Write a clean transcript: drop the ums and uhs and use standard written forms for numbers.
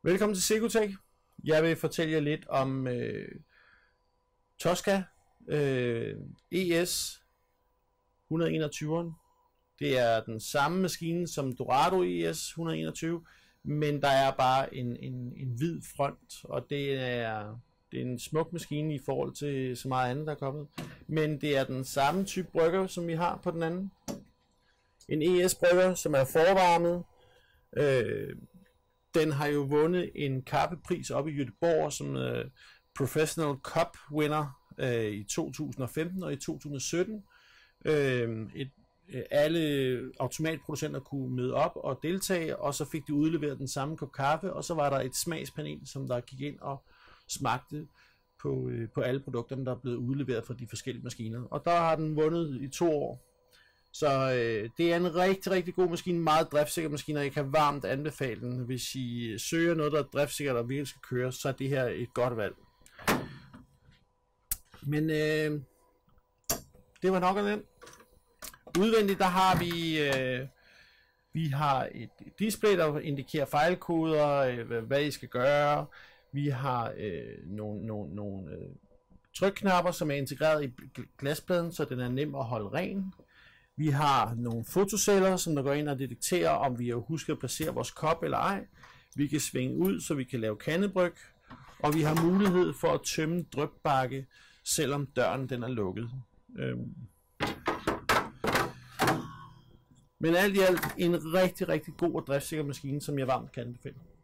Velkommen til Secotech. Jeg vil fortælle jer lidt om Tosca ES 121'eren. Det er den samme maskine som Dorado ES 121, men der er bare en hvid front, og det er en smuk maskine i forhold til så meget andet, der er kommet. Men det er den samme type brygger, som vi har på den anden. En ES-brygger, som er forvarmet. Den har jo vundet en kappepris op i Göteborg som Professional Cup winner i 2015 og i 2017. Alle automatproducenter kunne møde op og deltage, og så fik de udleveret den samme kop kaffe, og så var der et smagspanel, som der gik ind og smagte på alle produkterne, der er blevet udleveret fra de forskellige maskiner. Og der har den vundet i 2 år. Så det er en rigtig, rigtig god maskine, meget driftsikker maskine, og jeg kan varmt anbefale den. Hvis I søger noget, der er driftsikkert og virkelig skal køre, så er det her et godt valg. Men det var nok af den. Udvendigt, der har vi har et display, der indikerer fejlkoder, hvad I skal gøre. Vi har nogle trykknapper, som er integreret i glaspladen, så den er nem at holde ren. Vi har nogle fotoceller, som der går ind og detekterer, om vi har husket at placere vores kop eller ej. Vi kan svinge ud, så vi kan lave kandebryg. Og vi har mulighed for at tømme drypbakke, selvom døren den er lukket. Men alt i alt en rigtig, rigtig god og driftssikker maskine, som jeg varmt kan anbefale.